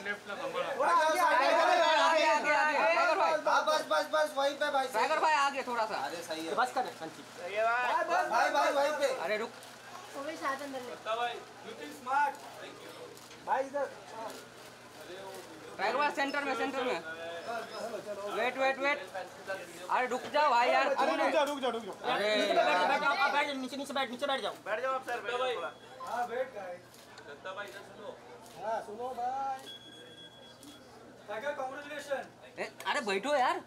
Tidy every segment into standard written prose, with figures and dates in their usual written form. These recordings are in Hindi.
बस वहीं पे भाई। टाइगर भाई आगे थोड़ा सा। अरे सही है, बस कर भाई वहीं पे। अरे रुक भाई इधर। टाइगर भाई सेंटर में वेट अरे रुक जाओ भाई यार। अरे रुक जाओ अरे आप बैठ जाओ, नीचे बैठ जाओ आप सर। हाँ वेट गाइस। भाई सुनो। हाँ सुनो भाई। Tiger congratulation. अरे बैठो यार।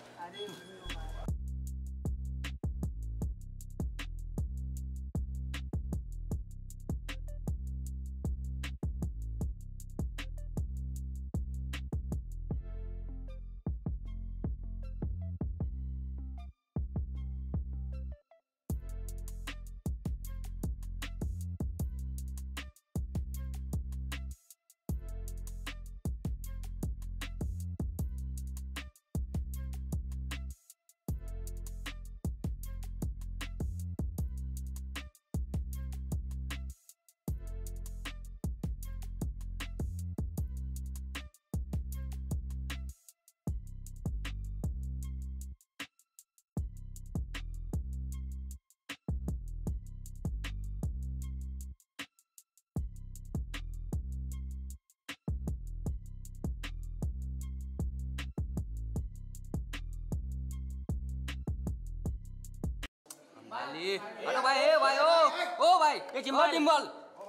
अरे भाई ओ भाई ये जिम्बल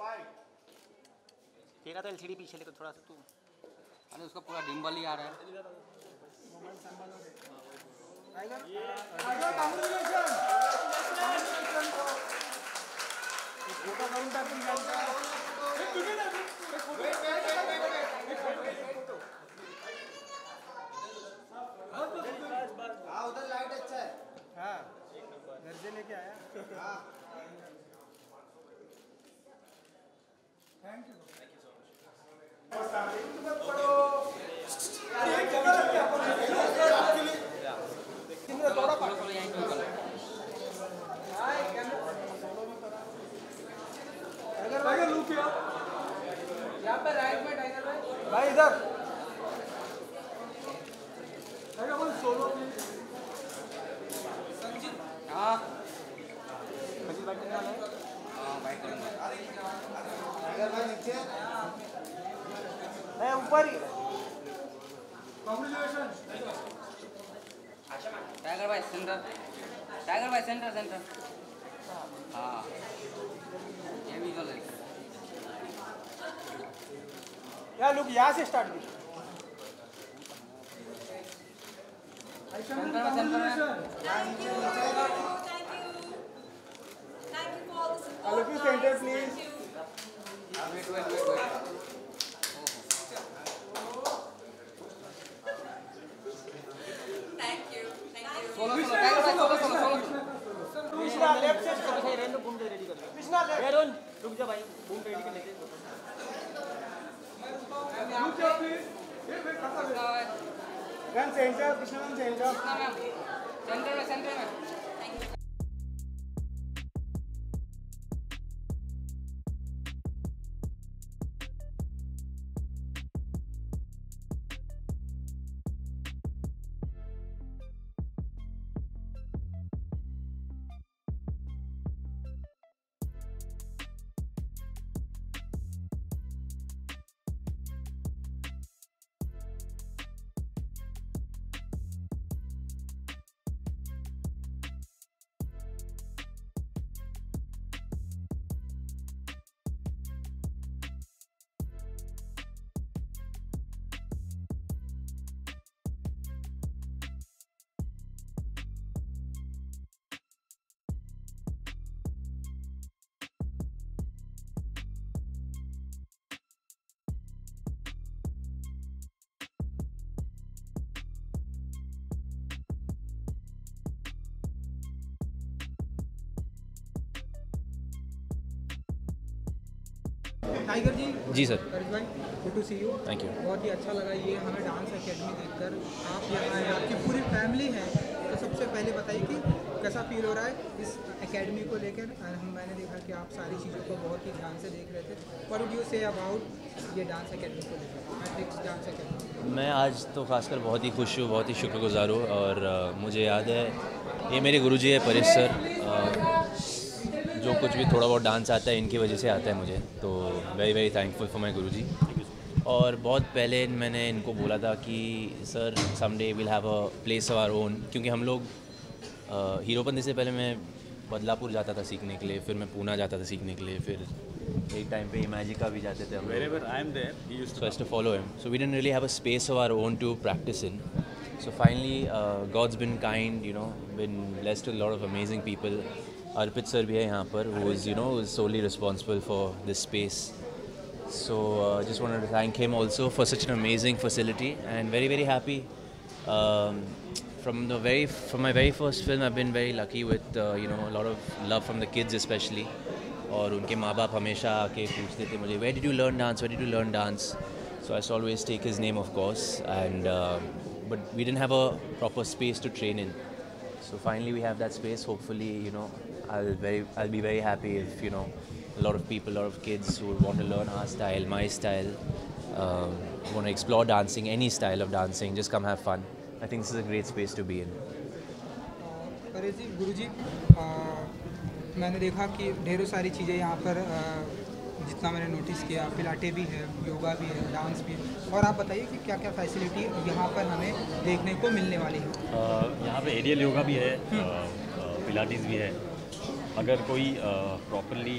ठीक है तो एलसीडी पीछे लेकर थोड़ा सा तू। अरे उसका पूरा डिम्बल ही आ रहा है। हाँ उधर लाइट अच्छा है। हाँ घर से लेके आया। हाँ थैंक यू। यहाँ पे राइट में टाइगर भाई इधर सोलो। हाँ मैं ऊपर ही। टाइगर भाई सेंटर। हाँ ये भी गलत है यार लुक यहाँ से स्टार्ट की। सेंटर में look you centre please. Wait solo Tiger भाई सोलो कृष्णा लेफ्ट से रेन घूम के रेडी कर ले। कृष्णा लेफ्ट रुक जा भाई घूम रेडी कर लेते। Gun centre Krishna ma'am centre में टाइगर जी सर। भाई good to see you. Thank you. बहुत ही अच्छा लगा ये हमें डांस एकेडमी देखकर। आप यहाँ आए, आपकी पूरी फैमिली है, तो सबसे पहले बताइए कि कैसा फील हो रहा है इस एकेडमी को लेकर। मैंने देखा कि आप सारी चीज़ों को बहुत ही ध्यान से देख रहे थे। What would you say about ये डांस अकेडमी को लेकर, मैट्रिक्स डांस अकेडमी? मैं आज तो खासकर बहुत ही खुश हूँ, बहुत ही शुक्रगुजार हूँ। और मुझे याद है ये मेरे गुरुजी है परेश सर, जो कुछ भी थोड़ा बहुत डांस आता है इनकी वजह से आता है मुझे, तो very very thankful for my Guruji. और बहुत पहले मैंने इनको बोला था कि sir someday will have a place of our own, क्योंकि हम लोग हीरोपंती से पहले मैं बदलापुर जाता था सीखने के लिए, फिर मैं पूना जाता था सीखने के लिए, फिर एक टाइम पे इमेजिका भी जाते थे हम लोग। Wherever I am there, he used So I used to follow him. So we didn't really have a space of our own to practice in. So finally, God's been kind, you know, been blessed with a lot of amazing people. Arpit sir bhi hai yahan par, who is, you know, is solely responsible for this space. So just wanted to thank him also for such an amazing facility, and very very happy. From my very first film, I've been very lucky with you know, a lot of love from the kids especially. और उनके माँ बाप हमेशा आके पूछते थे मुझे, Where did you learn dance? Where did you learn dance? So I used to always take his name, of course, and but we didn't have a proper space to train in. So finally we have that space. Hopefully, you know, I'll be very happy if, you know, a lot of people, a lot of kids who want to learn our style, my style, want to explore dancing, any style of dancing, just come have fun. I think this is a great space to be in. Paresh जी, गुरुजी, मैंने देखा कि ढेरों सारी चीज़ें यहाँ पर, जितना मैंने नोटिस किया, पिलाटे भी है, योगा भी है, डांस भी है। और आप बताइए कि क्या क्या फैसिलिटी यहाँ पर हमें देखने को मिलने वाली है? यहाँ पे एरियल योगा भी है, पिलाटीज भी है। अगर कोई प्रॉपरली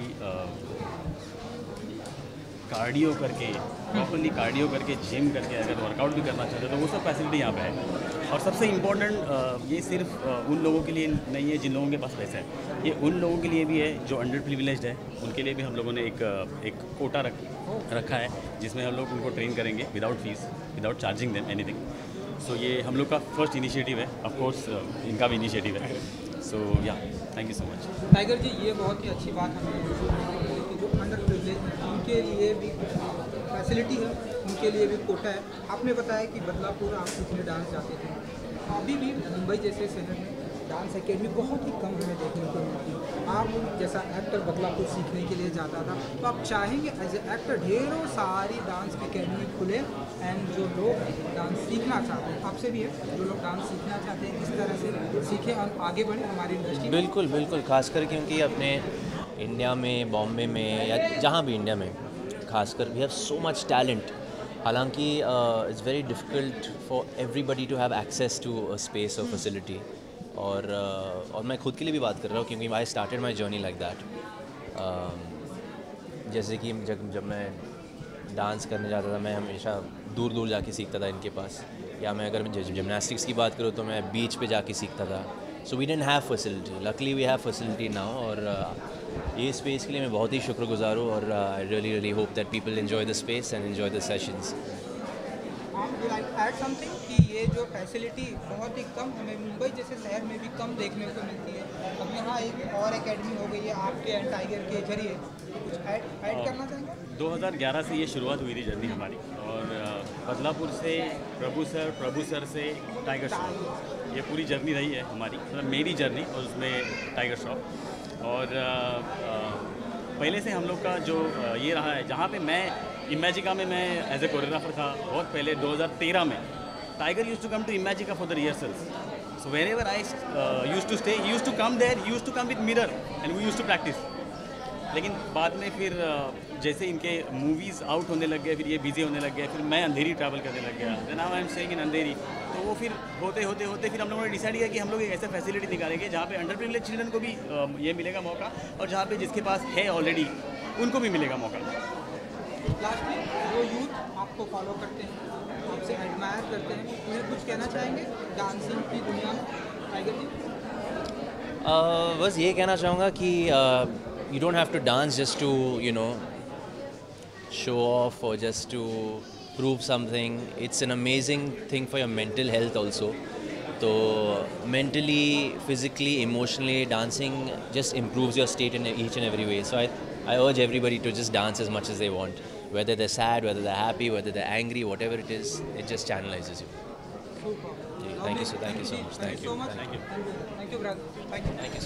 कार्डियो करके जिम करके अगर वर्कआउट भी करना चाहते हो तो वो सब फैसिलिटी यहाँ पे है। और सबसे इम्पोर्टेंट, ये सिर्फ उन लोगों के लिए नहीं है जिन लोगों के पास पैसा है, ये उन लोगों के लिए भी है जो अंडर प्रिविलेज्ड है। उनके लिए भी हम लोगों ने एक कोटा रखा है, जिसमें हम लोग उनको ट्रेन करेंगे without fees, without charging them anything. So ये हम लोग का फर्स्ट इनिशिएटिव है, ऑफ कोर्स इनका भी इनिशिएटिव है। So ya, thank you so much. Tiger ji, ये बहुत ही अच्छी बात हमें कि जो अंडर प्रिविलेज हैं उनके लिए भी फैसिलिटी है, उनके लिए भी कोटा है। आपने बताया कि बदलापुर आप सीखने डांस जाते थे, अभी भी मुंबई जैसे शहर में डांस एकेडमी बहुत ही कम हमें देखने को मिलती है। आप जैसा एक्टर बदलापुर सीखने के लिए जाता था, तो आप चाहेंगे एज ए एक्टर ढेरों सारी डांस एकेडमी खुले, एंड जो लोग डांस सीखना चाहते हैं, आपसे भी है, जो लोग डांस सीखना चाहते हैं किस तरह से सीखें और आगे बढ़ें हमारी इंडस्ट्री? बिल्कुल बिल्कुल, खासकर क्योंकि अपने इंडिया में, बॉम्बे में या जहाँ भी इंडिया में, खासकर we have so much talent. हालांकि it's very difficult for everybody to have access to a space और फैसिलिटी। और मैं खुद के लिए भी बात कर रहा हूँ, क्योंकि I started my journey like that. जैसे कि जब मैं डांस करने जाता था, मैं हमेशा दूर दूर जाके सीखता था इनके पास, या मैं अगर जिमनास्टिक्स की बात करूँ तो मैं बीच पे जाके सीखता था। So we didn't have facility, luckily we have facility now. और ये स्पेस के लिए मैं बहुत ही शुक्रगुजार हूँ, और I really hope that people enjoy the space and enjoy the sessions. Add something कि ये जो फैसिलिटी बहुत ही कम हमें मुंबई जैसे शहर में भी कम देखने को मिलती है, अब यहाँ एक और एकेडमी हो गई है आपके एंड टाइगर के जरिए, कुछ ऐड करना चाहेंगे? 2011 से ये शुरुआत हुई थी जर्नी हमारी, और बदलापुर से प्रभु सर से टाइगर श्रॉफ, ये पूरी जर्नी रही है हमारी, मतलब मेरी जर्नी और उसमें टाइगर श्रॉफ। और पहले से हम लोग का जो ये रहा है, जहाँ पे मैं इमेजिका में मैं एज ए कोरियोग्राफर था बहुत पहले 2013 में। Tiger used to come to Imagica for the rehearsals, so wherever I used to stay, he used to come there, he used to come with mirror and we used to practise. लेकिन बाद में फिर जैसे इनके मूवीज़ आउट होने लग गए, फिर ये बिजी होने लग गए, फिर मैं अंधेरी ट्रैवल करने लग गया, then now I am staying in Andheri. तो वो फिर होते होते फिर हम लोगों ने डिसाइड किया कि हम लोग एक ऐसा फैसिलिटी निकालेंगे जहाँ पे अंडर प्रिविलेज्ड चिल्ड्रन को भी ये मिलेगा मौका, और जहाँ पे जिसके पास है ऑलरेडी उनको भी मिलेगा मौका। लास्टली, जो यूथ आपको फॉलो करते हैं, आपसे एडमायर करते हैं, उन्हें कुछ कहना चाहेंगे डांसिंग की दुनिया में, टाइगर जी? बस ये कहना चाहूँगा कि you don't have to dance just to, you know, show off or just to prove something. It's an amazing thing for your mental health also. So mentally, physically, emotionally, dancing just improves your state in each and every way. So I urge everybody to just dance as much as they want. Whether they're sad, whether they're happy, whether they're angry, whatever it is, it just channelizes you. Super. Thank you so much. Thank you. Thank you, brother. Thank you.